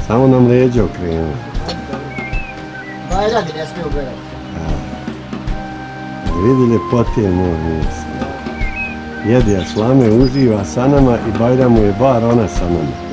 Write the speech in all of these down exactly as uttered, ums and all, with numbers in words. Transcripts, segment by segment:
Samo nam leđe okrenuli. Bajram mi ne smiju gledati. Vidi ljepote moj mis. Jedi aslame, uživa sa nama i Bajram mu je bar ona sa nama.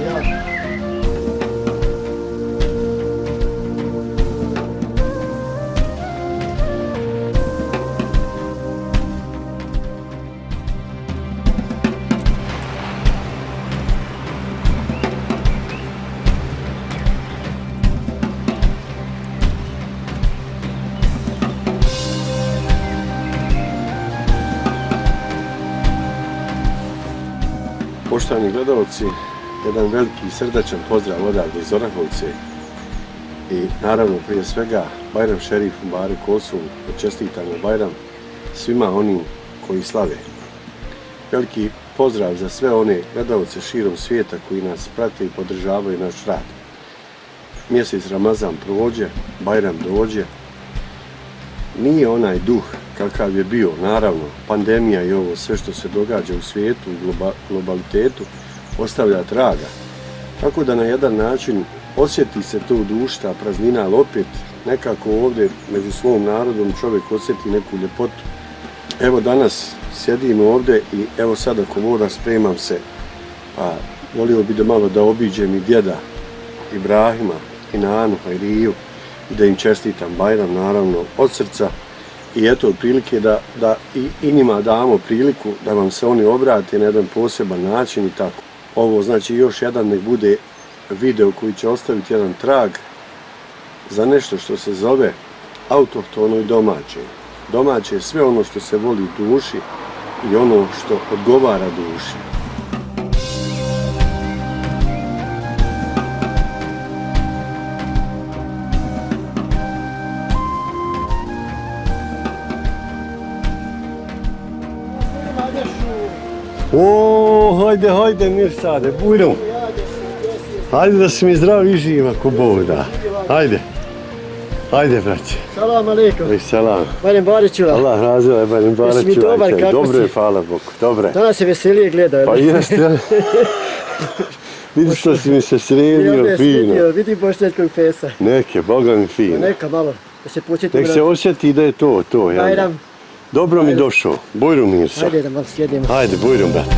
Poštovani gledalci, jedan veliki srdačan pozdrav odavde iz Orahovice i naravno prije svega Bajram šerifu Bari Kosu, čestitamo Bajram svima onim koji slave. Veliki pozdrav za sve one gledalce širom svijeta koji nas prate i podržavaju naš rad. Mjesec Ramazan prođe, Bajram dođe. Nije onaj duh kakav je bio, naravno, pandemija i ovo sve što se događa u svijetu, u globalitetu, ostavlja traga. Tako da na jedan način osjeti se to u duši, ta praznina, ali opet nekako ovdje među svom narodom čovjek osjeti neku ljepotu. Evo danas sjedimo ovdje i evo sad ako mora spremam se, pa volio bi da malo da obiđem i djeda Ibrahima, i Nanu, i Riju i da im čestitam Bajram, naravno, od srca. I eto, prilike da, da i, i njima damo priliku da vam se oni obrate na jedan poseban način i tako. Ovo znači još jedan nek bude video koji će ostaviti jedan trag za nešto što se zove autohtono i domaće. Domaće je sve ono što se voli u duši i ono što odgovara duši. O, hajde, hajde, Mirsade, bujrom. Hajde da si mi zdrav i živ ako Bog da. Hajde. Hajde, braće. Salam alaikum. I salam. Bajram Barićula. Allah razvila, Bajram Barićula. Jesi mi dobar, kako si? Dobro je, hvala Bogu, dobro je. Danas se veselije gleda, Pa jeste. Vidi što si mi se sredio, fino. Vidi bošnjačkog fesa. Neke, Boga mi fino. Neka malo, da se početi. Nek se osjeti da je to, to. Bajram. Dobro mi došao. Bujrum Mirsa. Hajde da malo sjedimo. Hajde, bujrum, brate.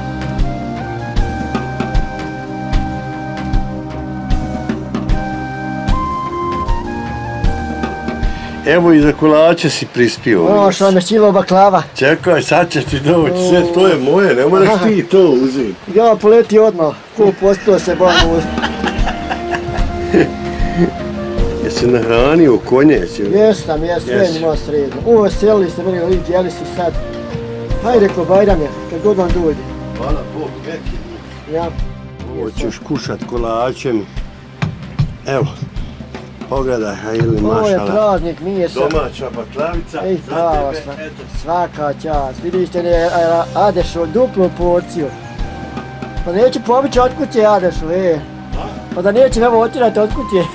Evo i za kolače si prispio. O, što me šilo baklava. Čekaj, sad će ti doći, sve to je moje, ne moraš ti to uzeti. Ja poleti odmah, ko postao se bavno uzeti. Jesi nahranio konje? Jesam, jes, sve ima sredno. Ovo, selili ste meni, ali djeli si sad. Hajde ko Bajram je, kad god vam dođe. Hvala Bog, neki. Ja. Ovo ćeš kušat kolačem. Evo. Pogledaj, ili mašala. Ovo je praznik, nije se... Domaća baklavica, Ej, prava za tebe, eto. Svaka čast. Vidiš ne, Adešo, duplu porciju. Pa neće pobići od kuće, Adešo, e. Pa da neće evo otirati od kuće.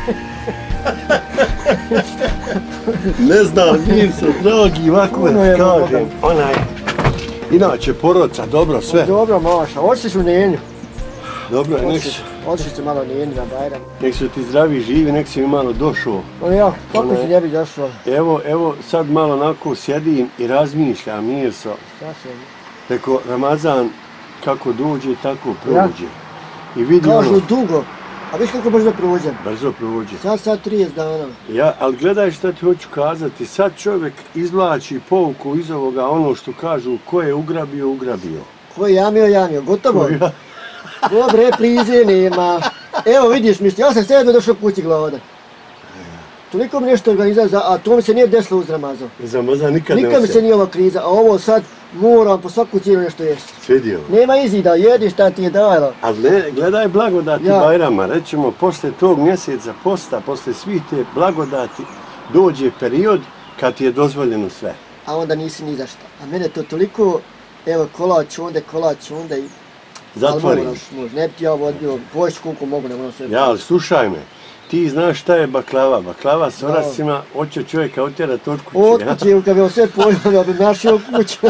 Ne znam, vidim se, dragi, ovako da kažem. Onaj, inače, porodca, dobro, sve. Dobro, maša, otiš u Nenju. Dobro je, nek su... Otiš se malo Nenju na Bajram. Nek su ti zdravi i živi, nek si mi malo došao. No ja, kako si ne bi došao? Evo, evo, sad malo onako sjedim i razmišljam, Mirso. Šta se? Reko, Ramazan kako dođe, tako prođe. I vidi ono... Kažu dugo, a viš kako brzo prođe? Brzo prođe. Sad, sad trideset dana. Ja, ali gledaj šta ti hoću kazati, sad čovjek izvlači pouku iz ovoga, ono što kažu, ko je ugrabio, ugrabio. Ko je jamio, jamio, gotovo? Dobre, plize nema. Evo vidiš, misli, ja sam sve jedno došao kući gladan. Toliko mi nešto organizao, a to mi se nije desilo uz Ramazan. Uz Ramazan nikad ne osjeća. Nikad mi se nije ova kriza, a ovo sad moram po svaku cijelu nešto jesti. Svidio. Nema izida, jedi šta ti je dajalo. Ali ne, gledaj blagodati ja. Bajrama, rećemo, posle tog mjeseca posta, posle svih te blagodati, dođe period kad ti je dozvoljeno sve. A onda nisi ni za šta. A mene to toliko, evo, kolač onda, kolač onda i... Zatvori. Ali moraš, ne bi ti ja ovo odbio, bojiš koliko mogu, ne moram sve... Ja, ali slušaj me, ti znaš šta je baklava. Baklava s orascima hoće čovjeka otjerati od kuće. Od kuće, kad bi on sve pojelo, da bi našao kuću.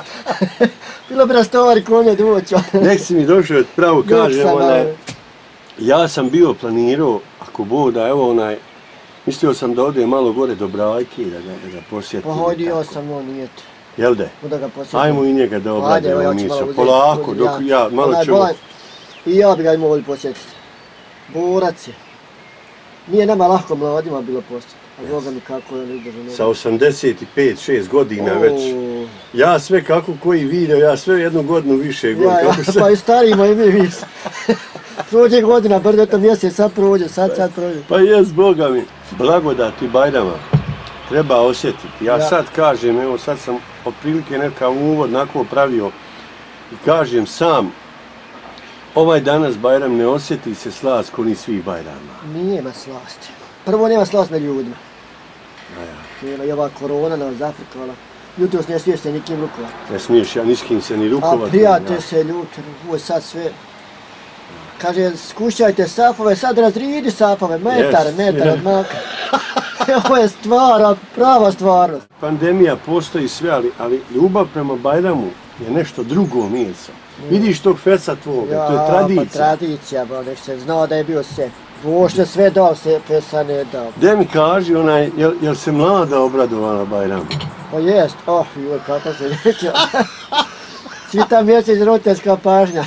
Bilo bi rastovari konje doći. Nek si mi došao, pravo kažem, onaj... ja sam bio planirao, ako Bog da, evo onaj, mislio sam da ode malo gore do Brajke da ga, da ga posjetim. Pa hajde, ja sam on nijet. Jel de? Da ga posjetim. Ajmo i njega da obradimo misao. Polako, dok ja malo ćemo... I ja bi ga imao ovdje posjetiti. Borac je. Nije nama lahko mladima bilo posjetiti. A Boga mi kako je on izdržao. Sa osamdeset pet šest godina već. Ja sve kako koji video, ja sve jednu godinu više god. Ja, ja, pa i starimo i mi više. Prođe godina, bar eto mjesec, sad prođe, sad sad prođe. Pa jes, Boga mi, blagodati Bajrama treba osjetiti. Ja, ja sad kažem, evo sad sam otprilike neka uvod nakon pravio i kažem sam, ovaj danas Bajram ne osjeti se slast ko ni svih Bajrama. Nema slasti. Prvo nema slast na ljudima. Nema i ova korona nas zafrkala. Jutros ne smiješ se nikim rukovati. Ne smiješ ja ni s kim se ni rukovati. A prijatelj se ljuti, ovo je sad sve. Kaže, skušajte safove, sad razridi safove, metar, yes, metar od maka. Ovo je stvar, prava stvarnost. Pandemija postoji sve, ali, ali ljubav prema Bajramu je nešto drugo mjesto. Mm. Vidiš tog feca tvoga, ja, to je tradicija. Pa tradicija, ba, nek se znao da je bio sve. Bošnja sve dao, se fesa ne dao. Gdje mi kaži, onaj, jel, jel se mlada obradovala Bajramu? Pa jest, oh, joj, kako se neće. Svita mjesec roditeljska pažnja.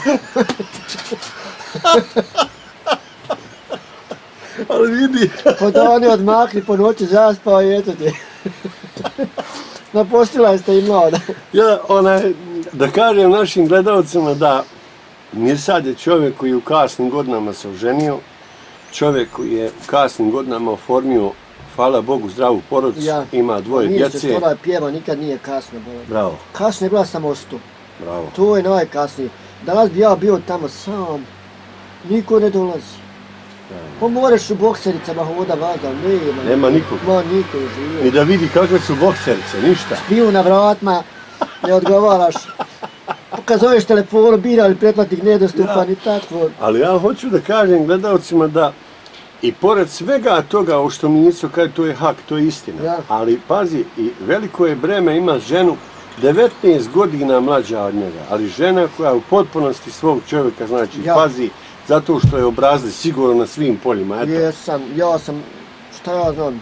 Ali vidi. Pa da oni odmakli po noći zaspao i eto ti. Napostila ste i mlada. Ja, onaj, da kažem našim gledalcima da Mirsad je čovjek koji u kasnim godinama se oženio, čovjek koji je u kasnim godinama oformio, hvala Bogu, zdravu porodicu, ja, ima dvoje djece. Nije se što pjeva, nikad nije kasno bilo. Bravo. Kasno je bila samo sto. Bravo. To je najkasnije. Danas bi ja bio tamo sam, niko ne dolazi. Pa moraš u boksericama hoda vada, nema. Nema nikog. Ma niko živio. I da vidi kakve su bokserice, ništa. Spiju na vratima, ne odgovaraš. Kad zoveš telefonu, bira li pretplatnik nedostupan ja. I tako. Ali ja hoću da kažem gledalcima da i pored svega toga o što mi nisu kaže to je hak, to je istina. Ja. Ali pazi, i veliko je breme ima ženu devetnaest godina mlađa od njega, ali žena koja u potpunosti svog čovjeka, znači ja. Pazi, zato što je obrazli sigurno na svim poljima, eto. Jesam, ja sam, šta ja znam,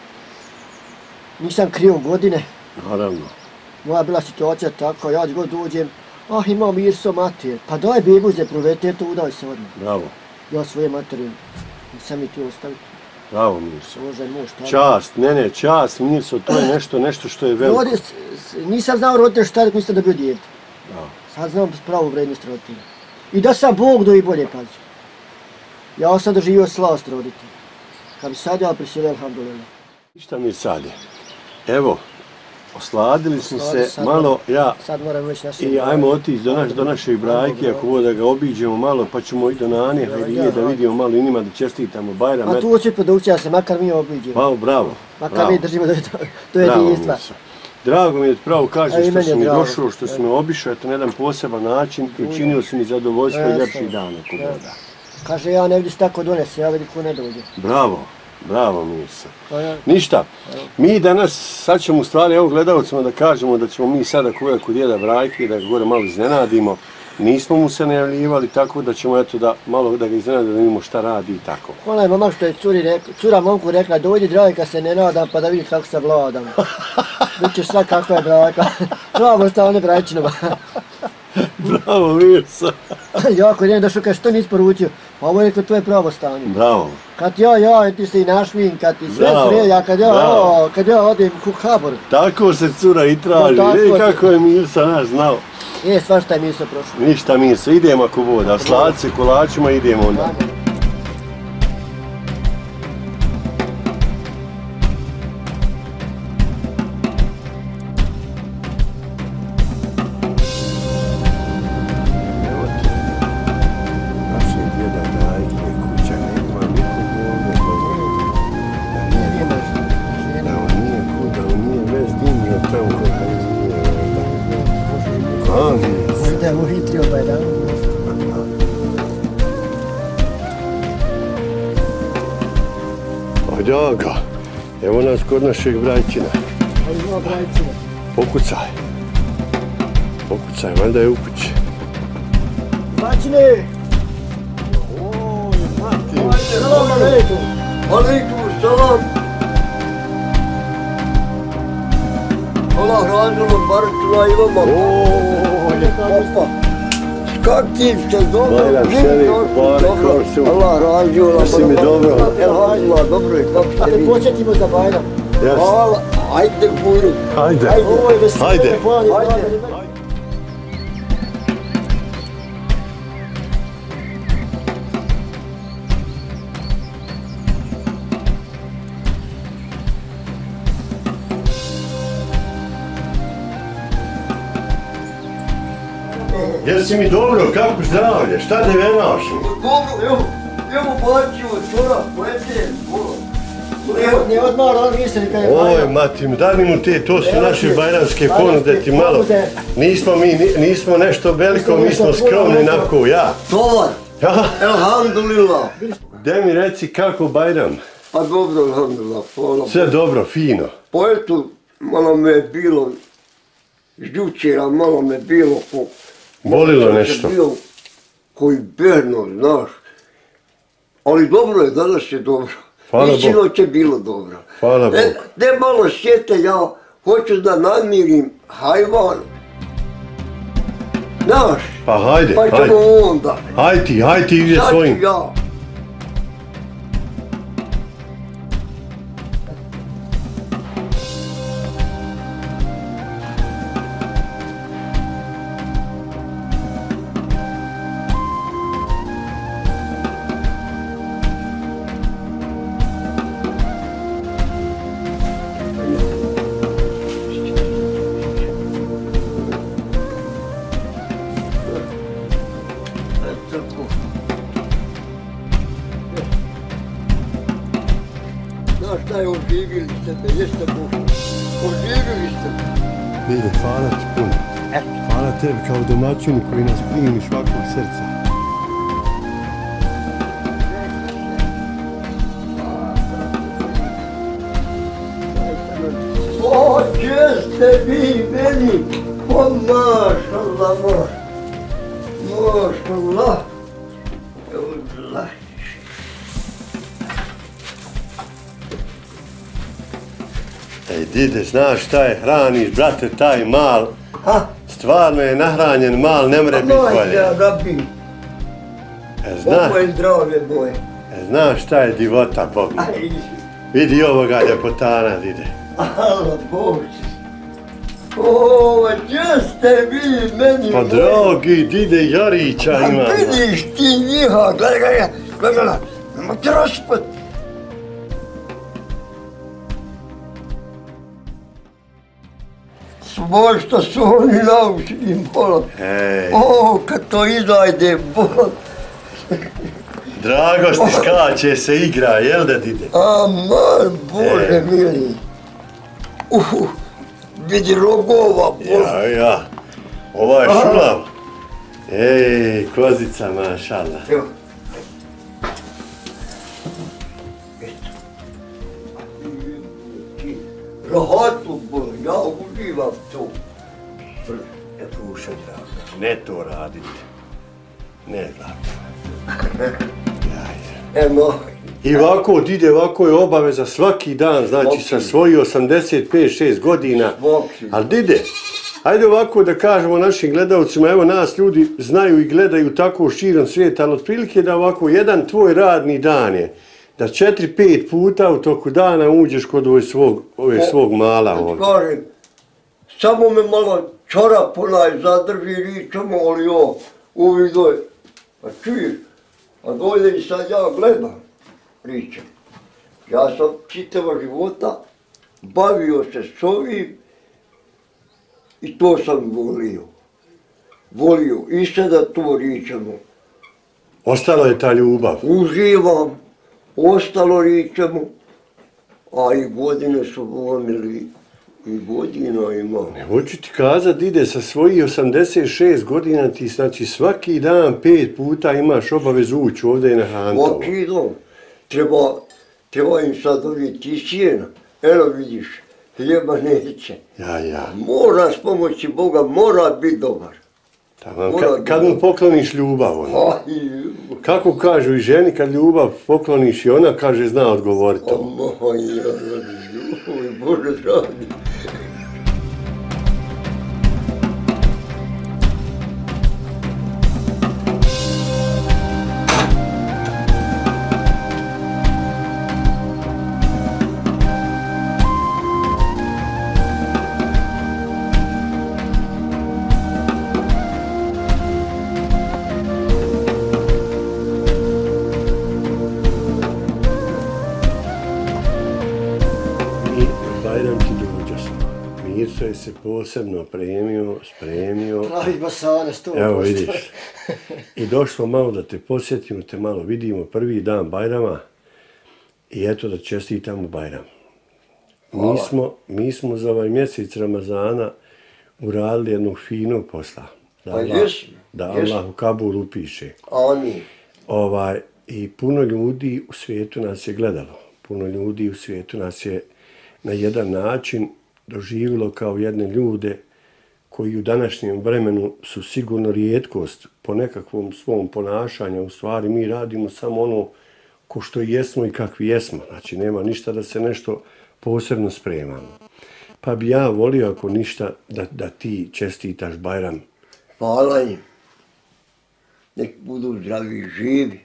nisam krio godine. Naravno. Moja bila situacija tako, ja god dođem, ah imam Mirso mater, pa daj bebuze provete, to udaj se odmah. Bravo. Ja svoje materije, nisam mi ti ostaviti. Bravo Mirso. Može mož, tako. Čast, ne ne, čast Mirso, to je nešto, nešto što je veliko. Rodi, nisam znao roditelj šta dok nisam da bio dijete. Bravo. Sad znam pravu vrednost roditelja. I da sam Bog do i bolje pazi. Ja sam doživio slast roditelja. Kad bi sad ja prisilio, alhamdulillah. Ništa mi sad je. Evo, osladili smo se sad malo, ja, sad moram već našim i ajmo otići do, naš, do našeg Brajke, ako ovo da ga obiđemo malo, pa ćemo i do Nane, Hajrije, da vidimo malo i njima, da čestitamo Bajram. A tu će produkcija se, makar mi obiđemo. Bravo, bravo. Makar bravo. Mi držimo do, do jedinstva. Drago mi je pravo kažeš što si mi došao, što si me obišao, eto na jedan poseban način i učinio si mi zadovoljstvo i ljepših dana. Kaže, ja ne vidiš tako donese, ja vidim ko ne dođe. Bravo, bravo Mirsa. Ništa, mi danas, sad ćemo u stvari, evo gledalcima da kažemo da ćemo mi sada koja kod djeda Brajke, da ga gore malo iznenadimo. Nismo mu se najavljivali, tako da ćemo eto da malo da ga iznenadimo, da vidimo šta radi i tako. Onaj momak što je curi rekla, cura momku rekla, dojdi Drajka se ne nadam pa da vidiš kako se vladam. Bićeš sad kakva je Brajka. Bravo stavne Brajčinova. Bravo Mirsa. Jako je došao, kaže što nisi poručio? Pa ovo je rekao, to je pravo stanje. Bravo. Kad ja, ja, ti se i našvin, kad ti sve sreja, kad ja, o, kad ja odim u Habor. Tako se cura i traži, no, vidi kako je Mirsa naš znao. Je, svašta je Mirsa prošlo. Ništa Mirsa, idemo ako voda, sladci se kolačima, idemo onda. Draga, evo nas kod našeg Brajčina. Ali ima Brajčina. Pokucaj. Pokucaj, valjda je u kući. Brajčine! Oj, Salam alaikum. Alaikum salam. Allah razı olsun, barek çuvağı imam Allah. Ooo, Kaktiv ste, dobro. Bayram Šerif, barek olsun. Allah razı olsun. Jesi mi dobro? Elhamdülillah, dobro je, kako Da ste te vi? podsjetimo za Bajram. Jeste. Hvala, ajde buru. Hajde. Ovo je veseli. Hajde. Hajde. Jesi mi dobro, kako zdravlje, šta te nemaš? Dobro, evo, evo bacio čorap, plete, bolo. Ne odmara, on misli kad je Oj, Bajram. mati, daj mi te, to su Evo naše ti, bajramske bajramske ponude, ti malo. ponude. Nismo mi, ni- nismo nešto veliko, mi smo skromni nako, ja. Tovar, Ja. elhamdulillah. Daj mi reci kako Bajram. Pa dobro, elhamdulillah, hvala. Sve dobro, fino. Pa eto, malo me je bilo, žučera, malo me je bilo ko... Bolilo Malo sam nešto. bio koji berno, znaš. Ali dobro je, danas je dobro. Hvala I sinoć je bilo dobro. Hvala E, Bogu. ne malo sjete, ja hoću da namirim hajvan. Znaš, Pa hajde, pa ćemo hajde. onda. Hajde ti, hajde ti ide Sad ću svojim. ja. Znaš šta je, oživili ste me, jeste Bože. Oživili ste me. Ide, hvala ti puno. Hvala tebi kao domaćinu koji nas primiš ovakvog srca. O, gdje ste vi meni? O, mašallah, maš. Mašallah. Allah. Ej, dide, znaš šta je, hraniš, brate, taj mal. Ha? Stvarno je nahranjen mal, ne mre biti Moj bolje. ja rabi. E, zna, Ovo je zdravlje moje. e, znaš šta je divota, Bog mi. Aj, Vidi ovoga ljepotana, dide. Allah Bože. O, gdje ste vi meni? Pa moji? drogi, dide Jarića A ima. vidiš ti njiha, gledaj, gledaj, gledaj, gledaj. Ma ti raspad. Svoj što su oni naučili, bolam. Ej, O, kad to izajde, bolam. dragosti skače se igra, jel da dide? Aman, Bože E. mili. Uhu, vidi rogova, bolam. Ja, ja. Ova je šulav. Ej, kozica, mašala. Evo. Rahatu, bolam, ja uživam to. E, puša, draga. Ne to radite. Ne, zlato. Eno, I ovako, dide, ovako je obaveza svaki dan, znači sa svojih osamdeset pet šest godina. Svaki. Ali dide, ajde ovako da kažemo našim gledalcima, evo nas ljudi znaju i gledaju tako širom svijeta, ali otprilike da ovako jedan tvoj radni dan je, da četiri pet puta u toku dana uđeš kod ove svog, ove svog mala ovdje. kažem, samo me malo čorap onaj zadrži ričamo, ali jo, uvidoj. Pa čuješ, a dolje i sad ja gledam, pričam. Ja sam čitava života bavio se s ovim i to sam volio. Volio i sada to ričamo. Ostala je ta ljubav. Uživam, ostalo ričamo, a i godine su volili, i godina imam. Hoću ti kazat, ide sa svojih osamdeset šest godina, ti znači svaki dan pet puta imaš obavezu ući ovdje na Hantovo. Svaki dan. Treba, treba im sad dobiti sjena. Eno vidiš, hljeba neće. Ja, ja, Mora s pomoći Boga, mora biti dobar. Kad, kad mu pokloniš ljubav, ono. Kako kažu i ženi, kad ljubav pokloniš i ona kaže zna odgovoriti. Oj, ja, oj, Bože dragi. Mirco je se posebno premio, spremio. Pravi basane, sto posto. Evo vidiš. I došlo malo da te posjetimo, te malo vidimo prvi dan Bajrama i eto da čestitamo Bajram. Mi smo, mi smo za ovaj mjesec Ramazana uradili jednu finu posla. Da Pa Allah, jesu, da jesu. Allah u Kabulu upiše. Amin. Ovaj, I puno ljudi u svijetu nas je gledalo. Puno ljudi u svijetu nas je na jedan način doživjelo kao jedne ljude koji u današnjem vremenu su sigurno rijetkost po nekakvom svom ponašanju. U stvari mi radimo samo ono ko što jesmo i kakvi jesmo. Znači nema ništa da se nešto posebno spremamo. Pa bi ja volio ako ništa da, da ti čestitaš Bajram. Hvala im. Nek budu zdravi i živi.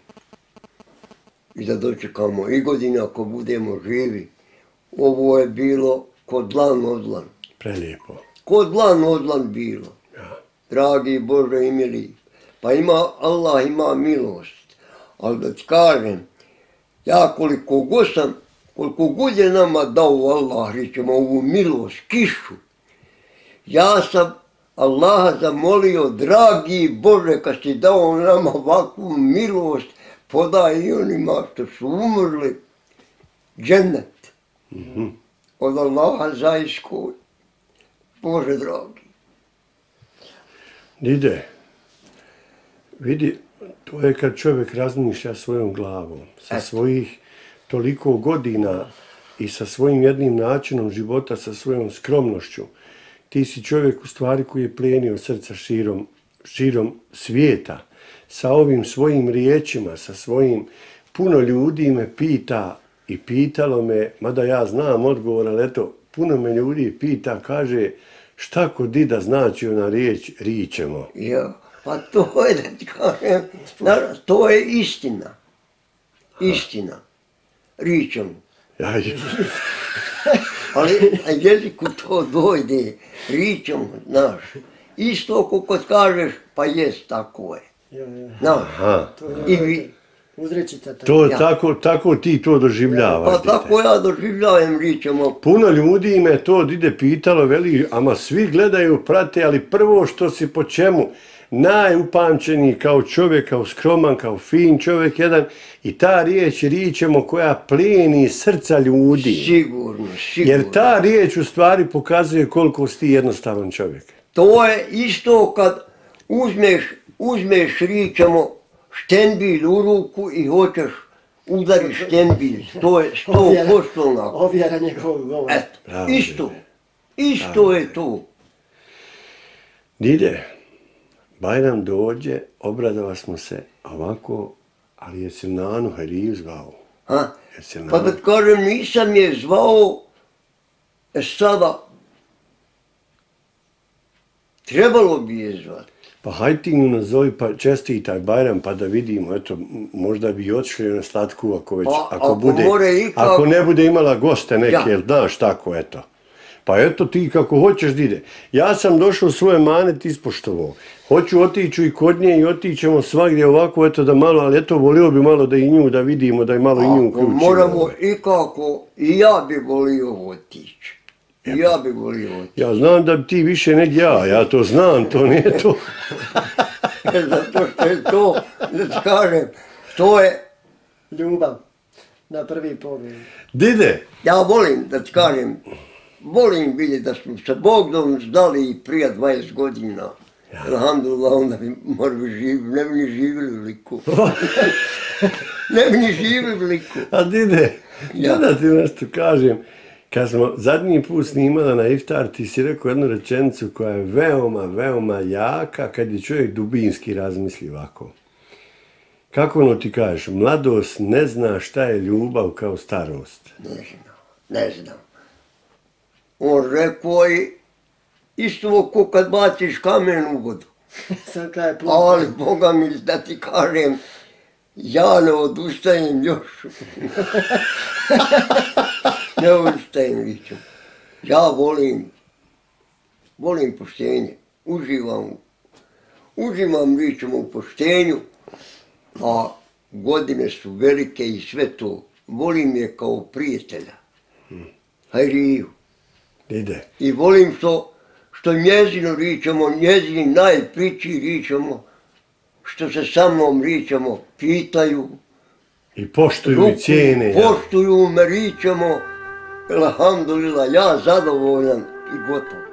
I da dočekamo i godine ako budemo živi. Ovo je bilo ko dlan odlan. Prelijepo. Ko dlan odlan bilo. Ja. Dragi Bože i mili. Pa ima, Allah ima milost. Ali da ti kažem, ja koliko god sam, koliko god je nama dao Allah, rećemo ovu milost, kišu. Ja sam Allaha zamolio, dragi Bože, kad si dao nama ovakvu milost, podaj i onima što su umrli, džennet. Mm-hmm. Od Allaha zaiskoj. Bože dragi. Ide, vidi, to je kad čovjek razmišlja svojom glavom, sa svojih toliko godina i sa svojim jednim načinom života, sa svojom skromnošću. Ti si čovjek u stvari koji je plenio srca širom, širom svijeta. Sa ovim svojim riječima, sa svojim, puno ljudi me pita i pitalo me, mada ja znam odgovor, ali eto, puno me ljudi pita, kaže, šta kod dida znači ona riječ, ričemo? Ja, pa to je, da ti kažem, to je istina. Istina. Ričemo. Ja, Ali na jeziku to dojde, ričemo, znaš. Isto ako kad kažeš, pa jest, tako je. Znaš, i vi. Uzrečica to. To, tako, tako ti to doživljavaš. Pa tako ja doživljavam, ričemo. Puno ljudi me to ide pitalo, veli, ama svi gledaju, prate, ali prvo što si po čemu, najupamćeniji kao čovjek, kao skroman, kao fin čovjek jedan, i ta riječ ričemo koja pleni srca ljudi. Sigurno, sigurno. Jer ta riječ u stvari pokazuje koliko si ti jednostavan čovjek. To je isto kad uzmeš, uzmeš ričemo, štenbilj u ruku i hoćeš udariš štenbilj. To je sto posto onako. Ovjera njegovog govora. Eto, isto. Isto je to. Dide, Bajram dođe, obradova smo se ovako, ali jesi li Nanu Hariju zvao? Ha? Pa da ti kažem, nisam je zvao, e sada, trebalo bi je zvati. Pa hajde ti mu nazovi pa čestitaj Bajram pa da vidimo, eto, možda bi otišli na slatku ako već, pa, ako, ako, bude, ikak... ako ne bude imala goste neke, ja. Jel znaš tako, eto. Pa eto ti kako hoćeš da ide. Ja sam došao svoje manet ispoštovao. Hoću otiću i kod nje i otićemo svagdje ovako, eto da malo, ali eto volio bi malo da i nju da vidimo, da i malo i nju uključimo. Moramo i kako, i ja bi volio otići. I ja bi volio otići. Ja znam da bi ti više nego ja, ja to znam, to nije to. Zato što je to, da ti kažem, to je... Ljubav, na prvi pogled. Dide? Ja volim, da ti kažem, volim vidjeti da smo se Bogdom znali prije dvadeset godina. Ja. Alhamdulillah, onda bi morali živjeti, ne bi ni živjeli veliko. Ne bi ni živjeli veliko. A Dide, ja da ti nešto kažem, Kad smo zadnji put snimali na iftar, ti si rekao jednu rečenicu koja je veoma, veoma jaka kad je čovjek dubinski razmisli ovako. Kako ono ti kažeš, mladost ne zna šta je ljubav kao starost. Ne znam, ne znam. On rekao i isto ko kad baciš kamen u vodu. Sam kaj plutno. Ali, Boga mi, da ti kažem, ja ne odustajem još. Ne odustajem više. Ja volim, volim poštenje. Uživam, uživam ričemo u poštenju, a godine su velike i sve to. Volim je kao prijatelja. Hajriju. Ide. I volim što, što njezino ričemo, njezini najpriči ričemo, što se sa mnom ričemo, pitaju. I poštuju i cijene. Poštuju me, ričemo, alhamdulillah, ja zadovoljan i gotovo.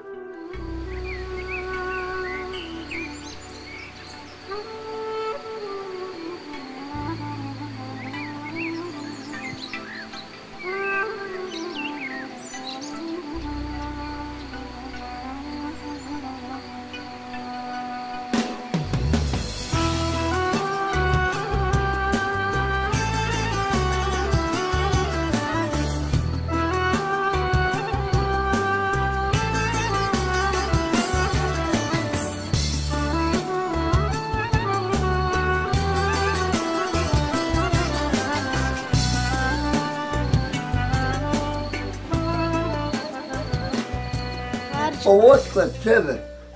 Ovo kod tebe.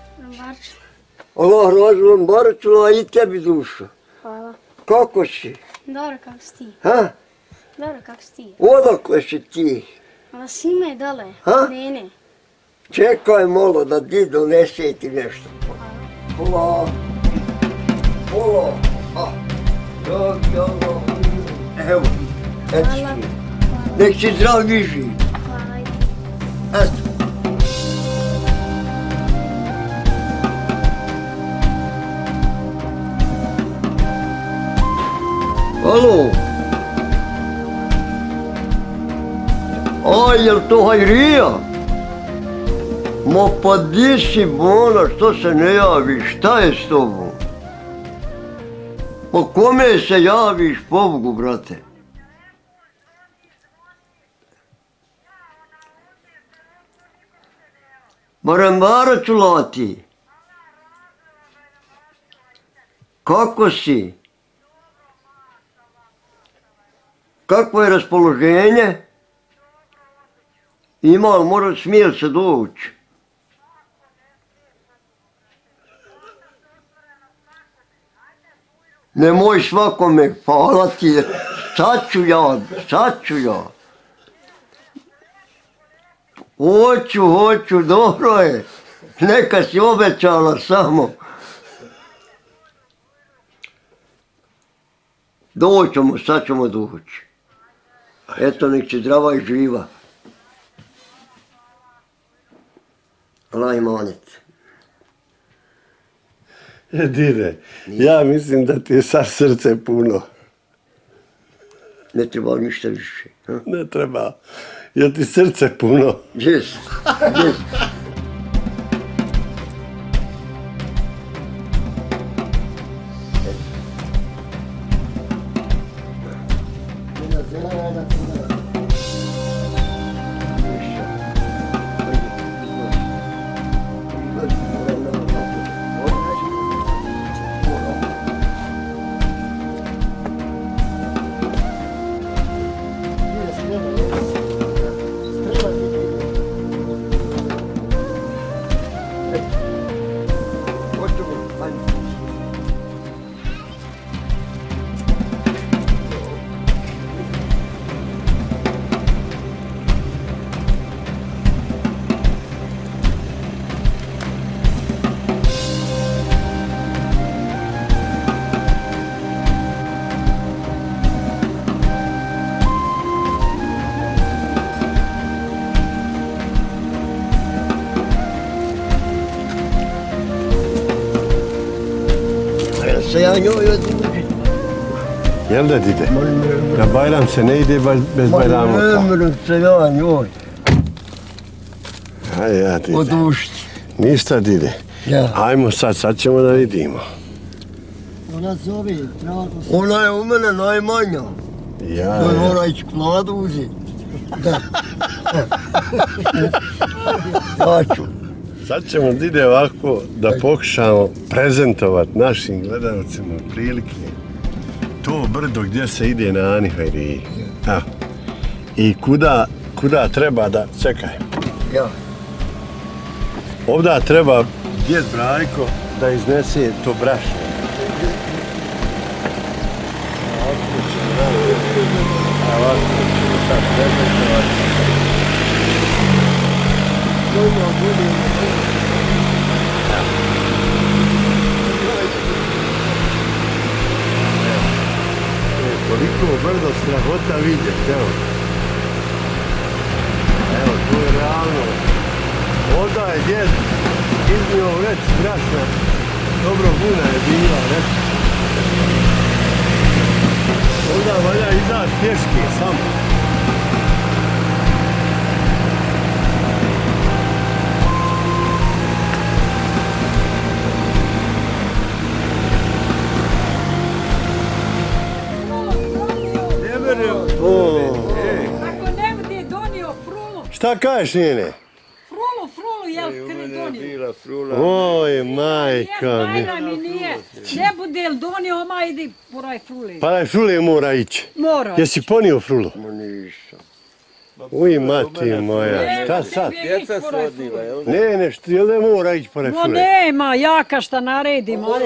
Allah razvojem Baračula i tebi duša. Hvala. Kako si? Dobro, kako si ti? Ha? Dobro, kako si ti? Odakle si ti? A sime je dole. Ha? Nene. Čekaj malo da di donese ti nešto. Pola. Pola. Ah. Dragi Allah. Evo. Eto Hvala. si. Nek si zdrav i živ. Hvala i ti. Eto. Alo? Aj, jel to Hajrija? Ma pa di si bona, što se ne javiš, šta je s tobom? Pa kome se javiš, pobogu, brate? Barem Baračula ti. Kako si? Kakvo je raspoloženje? Ima li, mora smijel se doći? Nemoj svakome, hvala ti, sad ću ja, sad ću ja. Hoću, hoću, dobro je, neka si obećala samo. Doćemo, sad ćemo doći. Eto, nek si zdrava i živa. Allah imanet. Dide, ja mislim da ti je sad srce puno. Ne treba ništa više. Ha? Ne treba. Jel ti srce puno? Jes, jes. Se ja njoj odlučim. Jel da, Dide? Da Bajram se ne ide bez Bajramuka. Ma ne mrem se ja njoj. Ajde, ja ti. odušiti. Ništa, dide. Ja. Ajmo sad, sad ćemo da vidimo. Ona zove, drago se. Ona je u mene najmanja. Ja, Da ja. mora ići k mladu uzeti. Da. Ja ću. Sad ćemo dide ovako da pokušamo prezentovati našim gledalcima prilike to brdo gdje se ide na Anihajriji. Evo. I kuda, kuda treba da, čekaj, Ja. ovdje treba djed Brajko da iznese to brašno. Ovako ćemo raditi. Ovako ćemo sad prezentovati. Koliko brdo strahota vidjeti, evo. Evo, tu je realno. Ovdje je djed iznio već brašna. Dobro buna je bila, ne? Ovdje valja izaći pješke, samo. O, Ako ne bude donio frulu, šta kažeš, njene? frulu, frulu, jel ti ne donio? Oj, majka Jes, mi. Bajram i nije. Ne bude li donio, ma idi poraj frule. Pa daj, frule mora ići. Mora. Jesi ponio frulu? Ma nisam. Uj, mati moja, šta sad? Djeca su odnila, jel? Ne, nešto, jel da mora ići pored Ma frule? nema, jaka šta naredim, ali...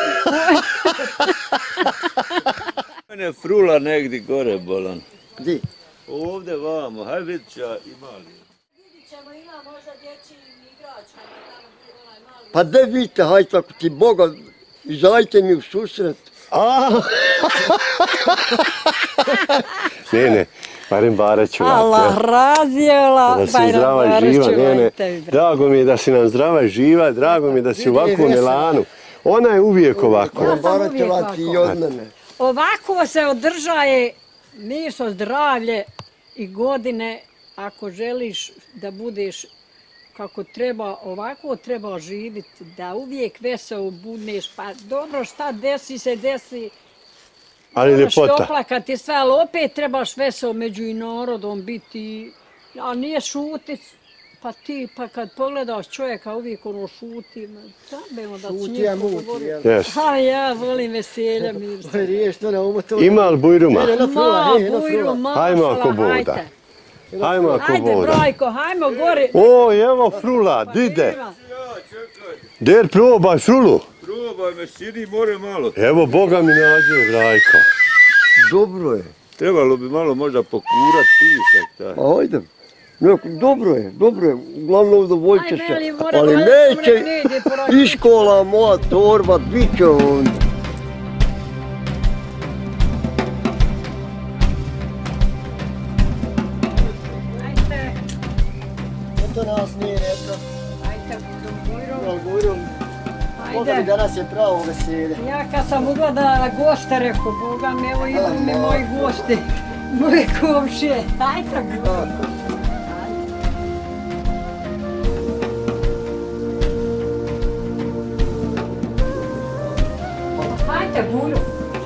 Mene frula negdje gore bolan. Di? Ovdje vamo, haj vidit ću ja ima li. Vidit ćemo, ima možda dječji igrač. Pa de vidite, hajde ako ti Boga, izađite mi u susret. A? Ne, ne, barem Bareć Allah razjela, da si zdrava i živa, ne, ne. Drago mi je da si nam zdrava i živa, drago mi je da si u ovakvom elanu. Ona je uvijek ovako. Ja sam Bara će uvijek vati i ovako. od mene. Ovako se održaje miso zdravlje i godine, ako želiš da budeš kako treba, ovako treba živjeti, da uvijek veselo budeš, pa dobro šta desi se desi, Ali moraš ljepota. oplakati sve, ali opet trebaš veselo među i narodom biti, a nije šutit, pa ti, pa kad pogledaš čovjeka uvijek ono šuti, trebamo da Šuti, s njim a muti, pogovorim. jel? Jes. A ja volim veselja, mirza. Oj, riješ to na umu to. Ima li bujruma? Ne, ne, frula, Ma, ne, ne, bujru, frula. mašala, Hajmo ako Bog da. hajte. Hajmo ako Hajde, Bog da. Brajko, hajmo gore. O, evo frula, dide. Ima. Der, probaj frulu. Probaj me, sidi more malo. Evo, Boga mi nađe, Brajko. Dobro je. Trebalo bi malo možda pokurat pisak, taj. Pa ajde. Neko, dobro je, dobro je. Uglavnom udovoljite Aj, se. meli, mora Ali gledati, neće mora ne ide poradi. iškola moja torba, bit će onda. Ajde, To nas nije rekao. ajde, bujru, Al bujrum. Boga mi ajde. danas je pravo veselje. Ja kad sam ugledala goste, rekao, Boga mi, evo idu mi moji gosti, moje komšije. Ajde, bujru. Ajde, bujru.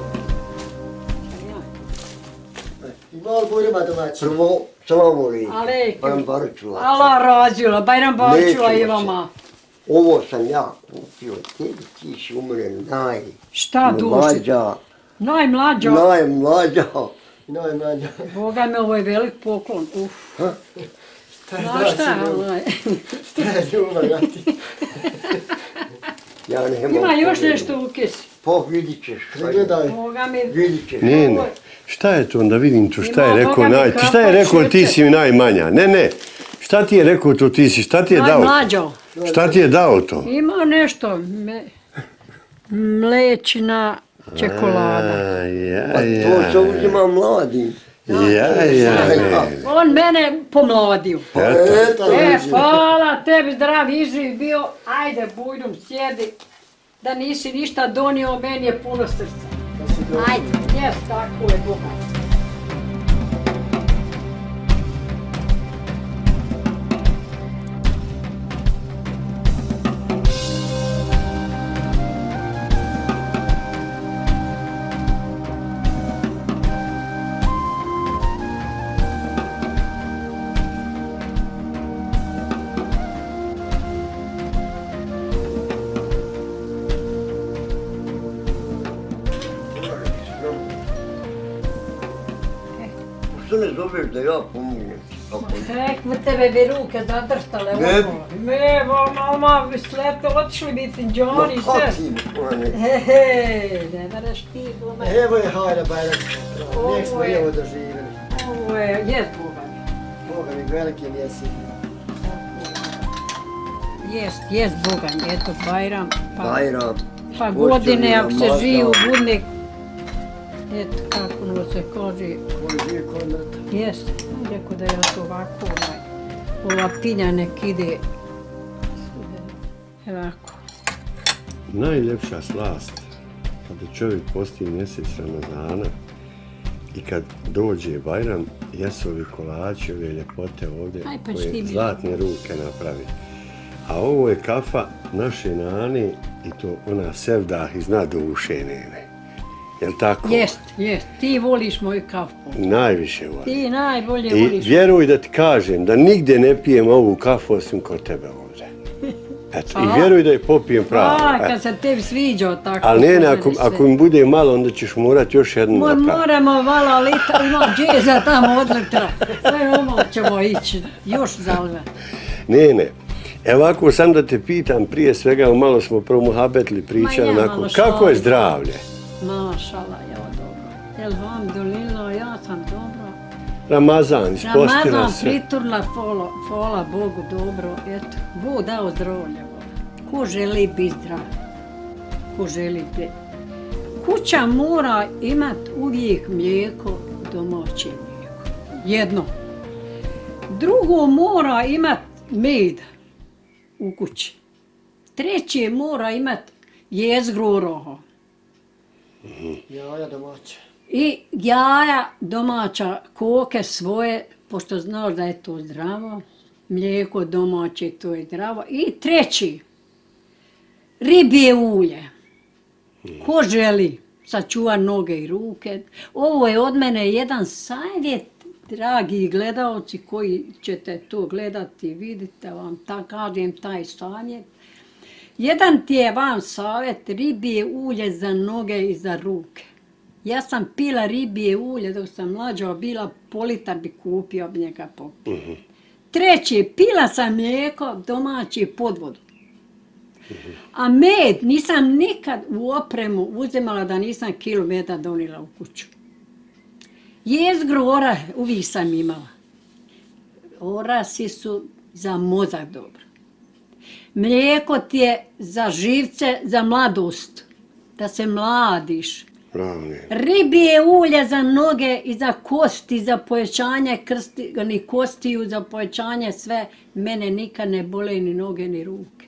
Ima li bujruma domaći? Prvo, salamu alaikum. Alejkum. Bajram Baručula. Allah razjela, Bajram Barčula Nećemo i se. vama. Ovo sam ja kupio tebi, ti si umre naj. Šta duši? Mlađa, Najmlađa. najmlađa. Noj, mlađa. Boga mi, ovo je velik poklon. Uf. Znaš šta? ovaj? Šta je ljubav, ja ti? Ja nemam Ima još problema. nešto u kesi. Pa vidit ćeš. Gledaj. Boga mi, Vidit ćeš. Ne, ne. Šta je to, da vidim tu, šta je Ima, rekao, Boga mi, naj... kapa šta je rekao, ti šećer. si najmanja. Ne, ne. Šta ti je rekao to, ti si, šta ti je dao? najmlađa. Šta ti je dao to? Ima nešto. Me, mlečna čokolada. Aj, ja, Pa ja. to se uzima mladim. Ja, ja, ja. On mene pomladio. Eto. Eto, E, vidi. hvala tebi, zdrav i živ bio. Ajde, bujdom, sjedi. Da nisi ništa donio, meni je puno srca. Ajde, jes, tako je, Boga. Zašto ne zoveš da ja pomognem? Kakve tebe bi ruke zadrštale Ne bi. ovo. Ne, mama, vi sleto, otišli bi cinđani Ma i sve. kak si, ona ne. Hehe, ne maraš ti, bome. Evo je hajde Bajram, lijek smo Ovo je- i ovo doživjeli. Ovo je, jes Boga. Boga mi veliki mjesi. Jest, jest Boga, eto Bajram. Pa, Bajram. pa Hoće godine, li ako se Ramazan? živi u budnik. Eto, kako ono se kaže. Koji živ, koji mrtav. Jest, rekao da je to ovako, ovaj, ova pinja nek ide. Ovako. Najljepša slast kada čovjek posti mjesec Ramazana i kad dođe Bajram, jesu ovi kolači, ove ljepote ovdje Aj, pa koje šti mi. zlatne ruke napravi. A ovo je kafa naše nane i to ona sevdah iz duše nene. Jel tako? Jest, jest. Ti voliš moju kafu. Najviše volim. Ti najbolje I voliš. vjeruj da ti kažem da nigdje ne pijem ovu kafu osim kod tebe ovdje. Eto, A? i vjeruj da je popijem pravo. A, eto. kad se tebi sviđao tako. Ali ne, ne, može ako, sve. ako mi bude malo, onda ćeš morat još jednu Mo- napraviti. Moramo vala litra, ima džeza tamo od litra. Sve ono ćemo ići, još zalve. Ne, ne. Evo ovako, sam da te pitam, prije svega, malo smo promuhabetli pričali, Ma ja, onako, malo kako je šalim. zdravlje? Mašala, ja dobro. Elhamdulillah, ja sam dobro. Ramazan, ispostila Ramazan se. priturla, fola, fola Bogu dobro, eto, Bog dao zdravlje. Ko želi biti zdrav, ko želi biti. Kuća mora imat uvijek mlijeko, domaće mlijeko. Jedno. Drugo mora imat med u kući. Treće mora imat jezgru oroha. Jaja domaća. I jaja domaća, koke svoje, pošto znaš da je to zdravo, mlijeko domaće, to je zdravo. I treći, ribje ulje. Ko želi, sačuva noge i ruke. Ovo je od mene jedan savjet, dragi gledalci koji ćete to gledati i vidite, vam ta, kažem taj savjet. Jedan ti je vam savjet, ribje ulje za noge i za ruke. Ja sam pila ribje ulje dok sam mlađa bila, politar bi kupio, bi njega popio. Treće, pila sam mlijeko domaće pod vodu. A med nisam nikad u opremu uzimala da nisam kilo meda donila u kuću. Jezgru orahe uvijek sam imala. Orasi su za mozak dobro. Mlijeko ti je za živce, za mladost, da se mladiš. Bravo, ne. Ribje ulje za noge i za kosti, za pojačanje krsti, ni kostiju, za pojačanje sve. Mene nikad ne bole ni noge ni ruke.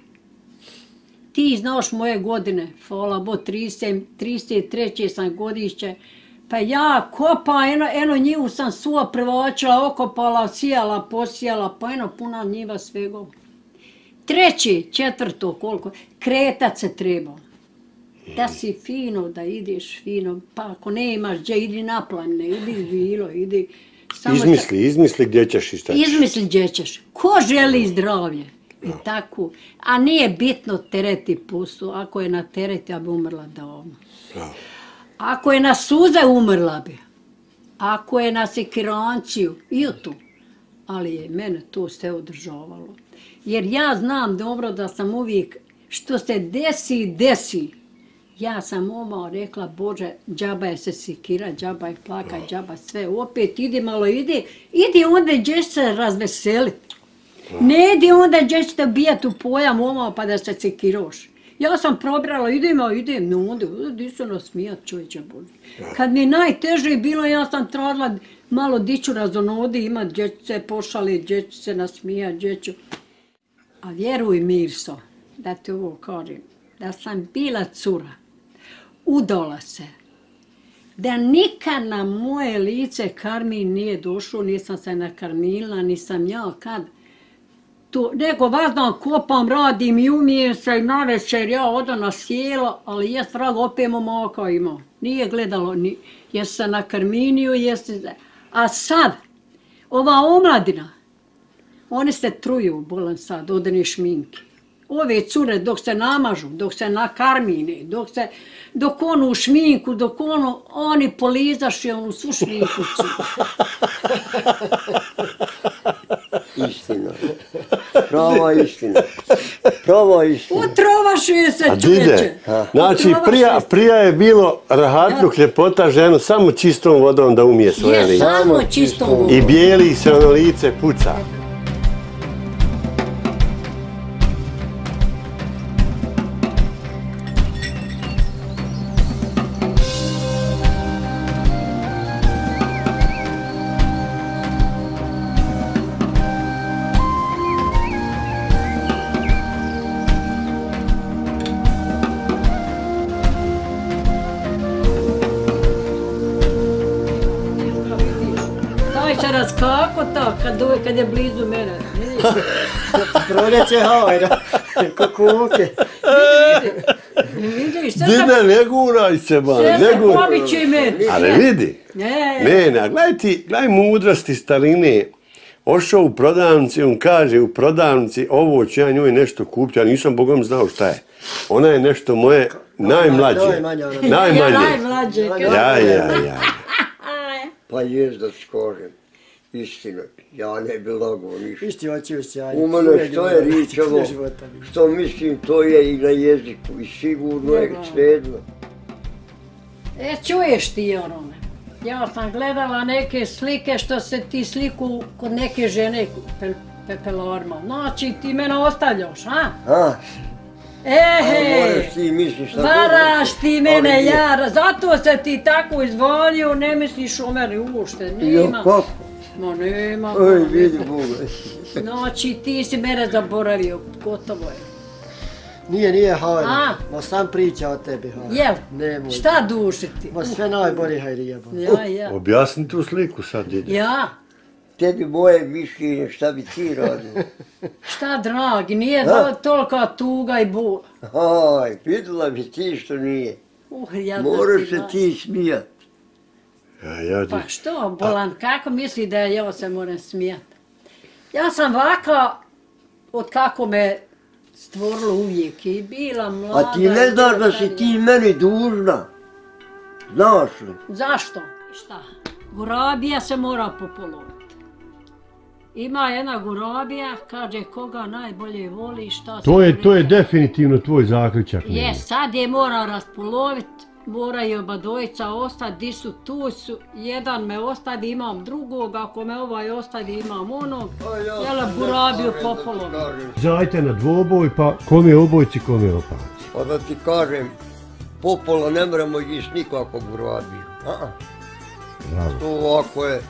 Ti znaš moje godine, hvala Bo, trideset treće sam godišće, pa ja kopa, eno, eno njivu sam suva prvačila, okopala, sijala, posijala, pa eno puna njiva svega. Treći, četvrto, koliko, kretat se treba. Da si fino, da ideš fino, pa ako ne imaš gdje, idi na planine, idi bilo, idi... samo se- Izmisli, izmisli gdje ćeš i šta ćeš. Izmisli gdje ćeš. Ko želi zdravlje? I tako. A nije bitno tereti pusu. Ako je na tereti, ja bi umrla davno. Bravo. Ako je na suze, umrla bi. Ako je na sekiranciju, i tu. Ali je mene to sve održavalo. Jer ja znam dobro da sam uvijek, što se desi, desi. Ja sam oma rekla, Bože, džaba je se sikira, džaba je plaka, džaba sve. Opet idi malo, idi, idi onda gdje će se razveseliti. Ne idi onda gdje ćete bijati u pojam oma pa da se sikiroš. Ja sam probirala, idem, a idem, no onda, di se nasmijat čovječe Bože. Kad mi je najteže bilo, ja sam tražila malo diću razonodi imat, gdje ću se pošaliti, gdje ću se nasmijat, gdje ću... A vjeruj Mirso, da ti ovo kažem, da sam bila cura, udala se, da nikad na moje lice karmin nije došao, nisam se nakarmila, nisam ja kad. To, nego vazdan kopam, radim i umijem se i navečer ja odam na sjelo, ali jes vrag opet momaka imao. Nije gledalo, ni, jes se nakarminio, jes se... A sad, ova omladina, oni se truju, bolan sad, odene šminke. ove cure dok se namažu, dok se nakarmine, dok se, dok onu u šminku, dok onu, oni polizaš i onu svu šminkucu. Istina. Prava istina. Prava istina. Otrovaše se, A čovječe. dide, znači prija, prija je bilo rahatluk, ljepota ženu, samo čistom vodom da umije svoje Je, lice. samo čistom vodom. I bijeli se ono lice puca. Taj se raskakota kad, kad je blizu mene. Proljeće hajda, ko kuke. Vidiš, sve Dide, ne guraj se, man, se ne guraj. pomiče meni. Ali vidi, Ne, ne, a gledaj ti, gledaj mudrosti starine. Ošao u prodavnici, on kaže u prodavnici, ovo ću ja njoj nešto kupiti, ja nisam bogom znao šta je. Ona je nešto moje najmlađe. najmanja ona. ja Najmanje. najmlađe. Ja, ja, ja. Pa jest da ti kažem. Istina. Ja ne bi lagao ništa. Isti oči u sjaju. U mene što je ričavo, što mislim to je i na jeziku. I sigurno je svejedno. E, čuješ ti onome? Ja sam gledala neke slike što se ti sliku kod neke žene pe, pepelarima. Znači ti mene ostavljaš, a? A? Ehe! Moraš ti misliš šta Varaš dobro. ti mene, Ali je- Jara, zato se ti tako izvalio, ne misliš o meni uopšte, Jo, nema. kako? Ma nema. Oj, ma, vidi nema. Boga. Znači ti si mene zaboravio, gotovo je. Nije, nije hajda. A? Ma sam priča o tebi hajda. Jel? Nemoj. Šta dušiti? Ma sve najbolje hajde jeba. Ja, ja. Objasni tu sliku sad, dide. Ja? Tebi moje mišljenje šta bi ti radio. Šta dragi, nije Da. to tolika tuga i bol. Aj, vidjela bi ti što nije. Uh, jadna Moraš se maj. ti smijat. Ja, ja, Pa što, bolan, kako misli da ja se moram smijat? Ja sam vaka, od kako me stvorilo uvijek i bila mlada. A ti ne i znaš da bila si starija. ti meni dužna. Znaš li? Zašto? Šta? Gurabija se mora popoloviti. Ima jedna gurabija, kaže koga najbolje voli, šta se To je, voli. to je definitivno tvoj zaključak. Nene. Je, sad je mora raspolovit, moraju oba dvojica ostati, di su tu su, jedan me ostavi, imam drugog, ako me ovaj ostavi, imam onog, jela burabiju popolovi. Zajte na dvoboj, pa kom je obojci, kom je opaci. Pa da ti kažem, popola ne moramo jest nikako gurabiju. A-a. Bravo. To ovako je.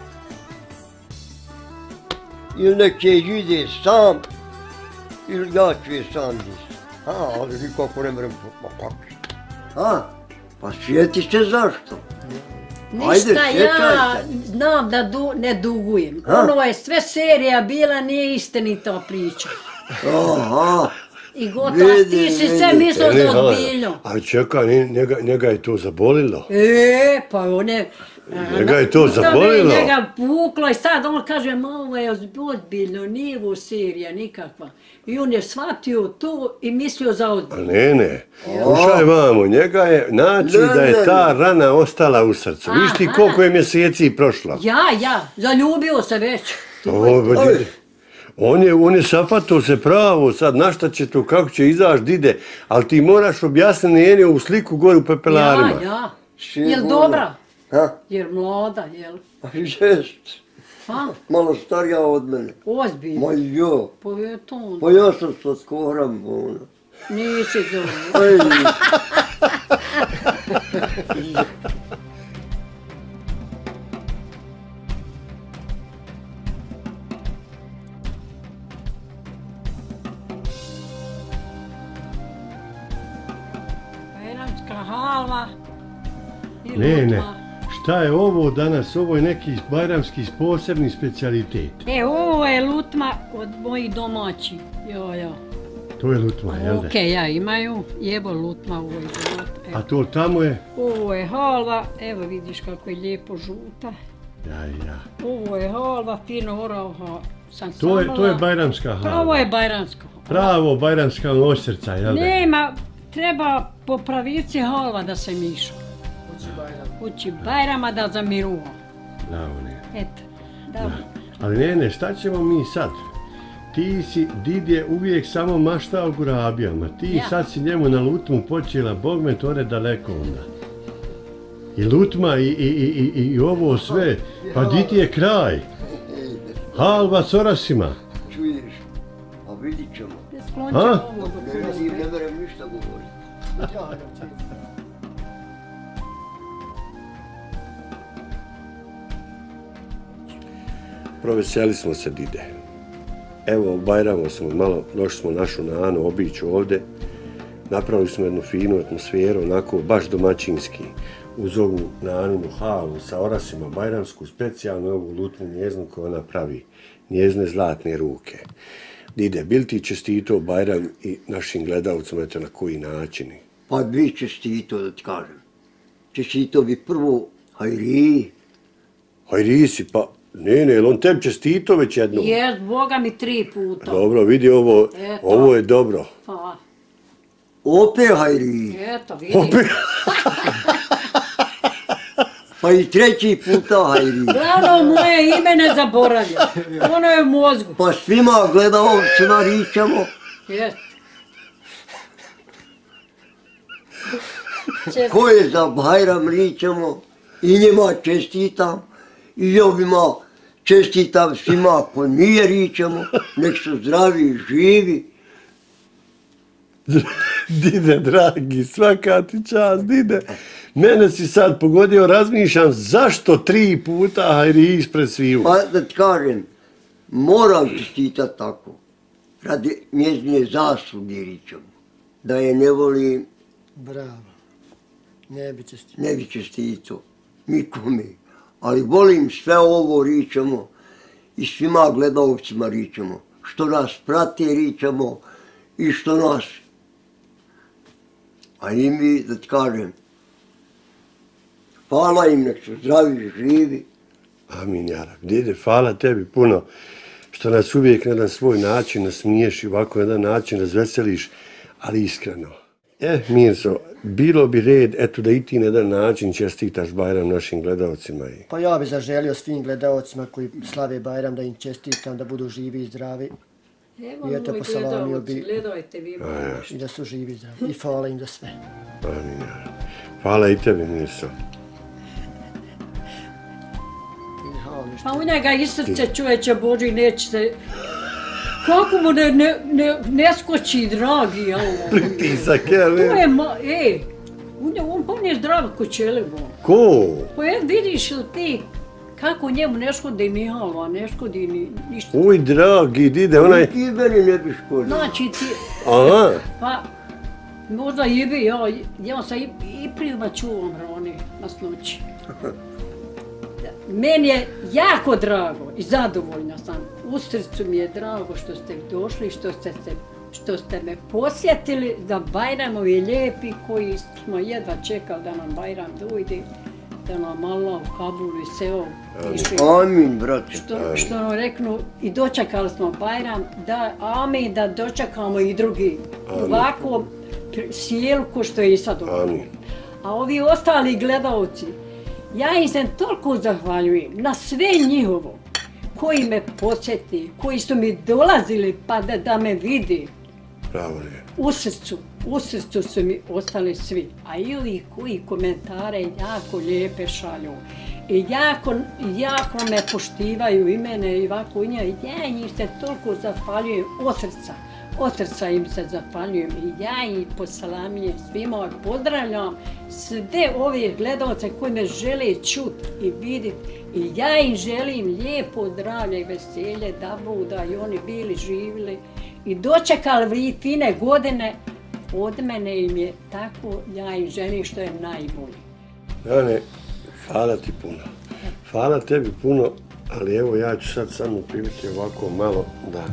Ili nek je ide sam, ili ja ću je sam jest. A, ali nikako ne moram, pa kako? A, pa sjeti se zašto. Ajde, Ništa, ja sjećaj znam da du, ne dugujem. A? Ono je sve serija bila, nije istinita priča. Aha, I gotovo, a ti si sve Vidi, mislio E, ne, za ali- ozbiljno. Ali čekaj, ni- njega, njega je to zabolilo. E, pa one... Njega je to me zabolilo. Njega puklo i sad on kaže, ma ovo je ozbiljno, nije ovo serija nikakva. I on je shvatio to i mislio za A ozbiljno. ne, ne. Slušaj vamo, njega je naći Ne, da je ne, ta rana ostala u srcu. Viš ti Aha. koliko je mjeseci prošlo. Ja, ja, zaljubio se već. O, ba, dide. On je, on je safatao se pravo, sad na šta će to, kako će izaš, dide, ali ti moraš objasniti njeni ovu sliku gore u pepelarima. Ja, ja. sigurno. Jel dobra? Ha, Jer mlada, jel? jest. Ha? Malo starija od mene. Ozbiljno. Ma jo, Pa je to on. pa ja sam slatkohran, ono. Nisi dobro. Ej, Bajramska halva. i Ne, ne. lutva. Šta je ovo danas? Ovo je neki bajramski posebni specijalitet. E, ovo je lutma od mojih domaćih. Jo, jo. To je lutma, jel da? Ok, ja imaju. Evo lutma u ovoj lutma. A to tamo je? Ovo je halva. Evo vidiš kako je lijepo žuta. Ja, ja. Ovo je halva, fino oraha sam To je, to je sabala. bajramska hala. Ovo je bajramsko. Pravo bajramska noć srca, jel da? Nema, treba po pravici halva da se miša. Ući Bajram. Ući Bajrama da zamiruva. Bravo, ne. Eto, da. Ali ne, ne, šta ćemo mi sad? Ti si, Did je uvijek samo maštao gurabijama. Ti Ja. sad si njemu na lutmu počela, Bog me tore daleko onda. I lutma i, i, i, i, i ovo sve, pa di ti je kraj? Halva s orasima. Čuješ? A vidit ćemo. Sklonče A? ovo dok Ne ne vidim, ne merem ništa govoriti. Ja, ne, čini. Proveseli smo se, Dide. Evo, bajramo smo malo, došli smo našu Nanu obići ovdje. Napravili smo jednu finu atmosferu, onako baš domaćinski. Uz ovu Naninu halu sa orasima bajramsku, specijalno ovu lutnu njeznu koju ona pravi. Njezne zlatne ruke. Dide, bil ti čestito Bajram i našim gledalcima, eto na koji načini? Pa bi čestito da ti kažem. Čestito bi prvo Hajriji. Hajri si, pa ne, ne, jel on tebi čestito već jednom? Jest, Boga mi tri puta. Dobro, vidi ovo, Eto. ovo je dobro. Pa, Opet Hajriji. eto, vidi. Opet. Pa i treći puta Hajriji. Glavno moje ime ne zaboravlja. Ono je u mozgu. Pa svima gledalcima ričamo. Jest. Čest- Ko je za Bajram ričamo. I njima čestitam. I ovima čestitam svima ko nije ričamo. Nek su zdravi i živi. Dide, dragi, svaka ti čast, Dide. Mene si sad pogodio, razmišljam zašto tri puta Hajri ispred sviju. Pa da ti kažem, moram čestitat tako. Radi njezine zasluge ričamo. Da je ne volim, Bravo. Ne bi čestio. ne bi čestito. Nikome. Ali volim sve ovo ričamo. I svima gledalcima ričamo. Što nas prate ričamo. I što nas. A i mi, da ti kažem, hvala im, nek su zdravi, živi. Amin, Jarab. Dide, hvala tebi puno što nas uvijek na jedan svoj način nasmiješ i ovako na jedan način razveseliš, ali iskreno. E, Mirso, bilo bi red, eto da i ti na jedan način čestitaš Bajram našim gledalcima. I... Pa ja bi zaželio svim gledalcima koji slave Bajram da im čestitam, da budu živi i zdravi Evo I eto, moji posalamio gledalci, bi- gledajte vi malo. i da su živi i zdravi. I hvala im za sve. Amin, Jarab. Hvala i tebi, Mirso. I hvala ništa. Pa u njega i srce čovječe Boži neće se... Kako mu ne, ne, ne, ne skoči, dragi, jel? Pritisak, jel? To je ma... E, u nje, on pa on je zdrav ko čelebo. Ko? Pa je, vidiš li ti kako njemu ne škodi ni halva, ne škodi ni ništa. Uj, dragi, Dide, onaj... Ti meni ne bi škodio. Znači ti, Aha, pa, možda i bi, ja, ja sam i, i prima čuvam roni na sluči. Meni je jako drago i zadovoljna sam. U srcu mi je drago što ste došli, što ste, se, što ste me posjetili za Bajramovi lijepi koji smo jedva čekali da nam Bajram dojde, da nam Allah u Kabulu i Seo išli. Amin, brate. Što, što nam reknu, i dočekali smo Bajram, da, amin, da dočekamo i drugi. Ovako sjelu ko što je i sad ovo. Amin. A ovi ostali gledalci, ja im se toliko zahvaljujem na sve njihovo koji me posjeti, koji su mi dolazili pa da, da me vidi. bravo je. U srcu, u srcu su mi ostali svi. A i ovi koji komentare jako lijepe šalju. I jako, jako me poštivaju i mene i ovako i nje. Ja im se toliko zahvaljujem od srca. Od srca im se zahvaljujem i ja im posalamijem svima pozdravljam sve ove gledalce koji me žele čuti i vidjeti. I ja im želim lijepo zdravlje i veselje da budu i oni bili živjeli i dočekali fine godine. Od mene im je tako, ja im želim što je najbolje. Jane, hvala ti puno. Hvala tebi puno, ali evo ja ću sad samo prilike ovako malo da...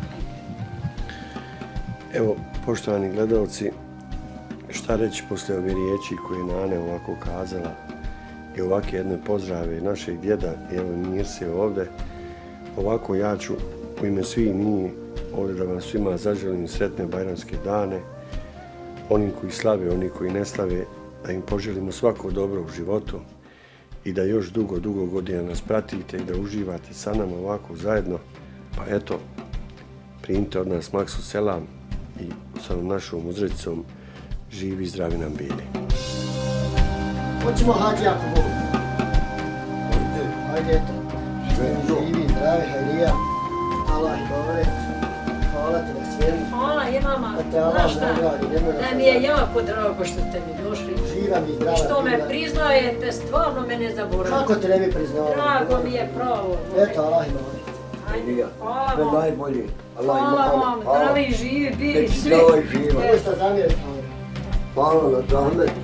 Evo, poštovani gledalci, šta reći poslije ove riječi koje je Nane ovako kazala i ovake jedne pozdrave našeg djeda, evo Mirse ovdje. Ovako ja ću u ime svih njih ovdje da vam svima zaželim sretne bajramske dane, onim koji slave, oni koji ne slave, da im poželimo svako dobro u životu i da još dugo, dugo godina nas pratite i da uživate sa nama ovako zajedno. Pa eto, primite od nas Maksu selam i sa našom uzrecom živi, zdravi nam bili. Hoćemo hađi ako Bog. Hajde, eto. Živi, zdravi, hajrija. Allah i govore. Hvala ti na svemu. Hvala i vama. Da te Allah Znaš šta? nagradi, nemoj da Da se mi je zaboravi. jako drago što ste mi došli. Živa mi, zdrava. Što me bila. priznajete, stvarno me ne zaboravite. Kako te ne bi priznao? Drago mi je pravo. Eto, Allah i govore. Ajde, hvala Sve vam. najbolje. Allah i Hvala vam, Muhammed. Hvala. zdravi, živi, bili Nek si svi. zdrava i živa. Nemoj šta zamjeriti. Hvala na zahmetu.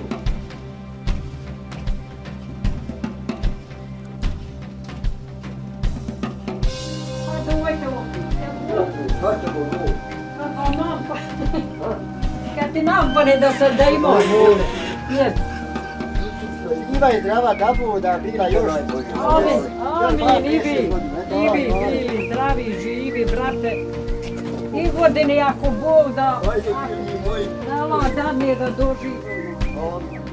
Hajde, uvajte ovo. Kad ćemo doći? Kako nam pa... Kad ti nampane da sam da imao. Nije. Živa i zdrava da da bila još. Amin, amin, i vi, i vi, bili zdravi, živi, brate. I godine ako Bog da, Hajde, bili moji. Allah da mi je da doživimo. Amin.